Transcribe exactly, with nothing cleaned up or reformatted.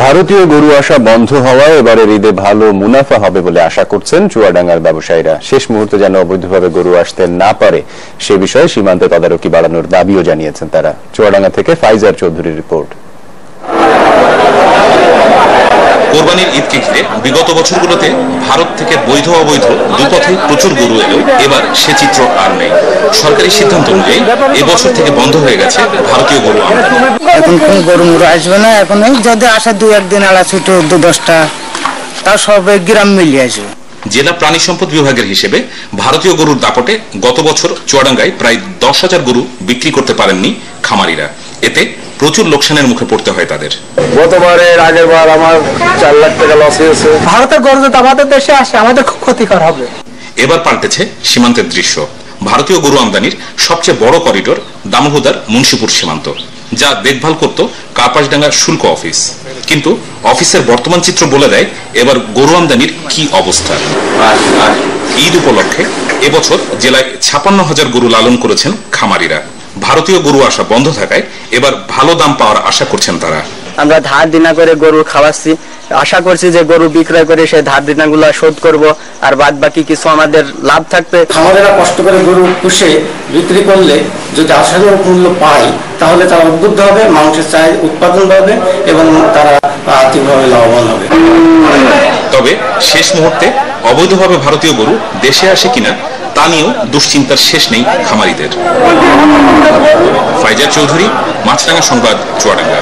ভারতীয় গরু আসা বন্ধ হওয়ায় এবারের ঈদে ভালো মুনাফা হবে বলে আশা করছেন চুয়াডাঙ্গার ব্যবসায়ীরা। শেষ মুহূর্তে যেন অবৈধভাবে গরু আসতে না পারে সে বিষয়ে সীমান্তে তদারকি বাড়ানোর দাবিও জানিয়েছেন তারা। চুয়াডাঙ্গা থেকে ফাইজার চৌধুরীর রিপোর্ট। কোরবানির ঈদকে ঘিরে বিগত বছরগুলোতে ভারত থেকে বৈধ অবৈধ দুপথে প্রচুর গরু এলেও এবার সে চিত্র আর নেই। সরকারি সিদ্ধান্ত অনুযায়ী এবছর থেকে বন্ধ হয়ে গেছে ভারতীয় গরু আমদানি। এখন কোন গরু মুরু আসবে না, এখন যদি আসে দু একদিন আলা ছুটে দু দশটা তাও সব গ্রাম মিলিয়ে আসবে। জেলা প্রাণী সম্পদ বিভাগের হিসেবে ভারতীয় গরুর দাপটে গত বছর চুয়াডাঙ্গায় প্রায় দশ হাজার গরু বিক্রি করতে পারেননি খামারিরা। এতে প্রচুর লোকসানের মুখে পড়তে হয় তাদের। গতবারের আগের বার আমার চার লাখ টাকা লস হয়েছে। ভারতের গরু যদি আমাদের দেশে আসে আমাদের খুব ক্ষতিকর হবে। এবার পাল্টেছে সীমান্তের দৃশ্য। ভারতীয় গরু আমদানির সবচেয়ে বড় করিডোর দামোহদার মুন্সিপুর সীমান্ত, যা দেখভাল করত কাপাসডাঙ্গার শুল্ক অফিস। কিন্তু অফিসের বর্তমান চিত্র বলে দেয় এবার গরু আমদানির কি অবস্থা। ঈদ উপলক্ষে এবছর জেলায় ছাপান্ন হাজার গরু লালন করেছেন খামারিরা। ভারতীয় গরু আসা বন্ধ থাকায় এবার ভালো দাম পাওয়ার আশা করছেন তারা। আমরা ধার দিনা করে গরু খাওয়াচ্ছি, আশা করছি যে গরু বিক্রয় করে সেই ধার দিনাগুলো শোধ করব, আর বাদ বাকি কিছু আমাদের লাভ থাকবে। খামারেরা কষ্ট করে গরু পুষে বিক্রি করলে যদি আশানুরূপ মূল্য পায় তাহলে তারা উদ্বুদ্ধ হবে, মাংসের চাই উৎপাদন হবে এবং তারা আর্থিকভাবে লাভবান হবে। তবে শেষ মুহূর্তে অবৈধভাবে ভারতীয় গরু দেশে আসে কিনা তা নিয়েও দুশ্চিন্তার শেষ নেই খামারিদের। ফাইজার চৌধুরী, মাছরাঙা সংবাদ, চুয়াডাঙ্গা।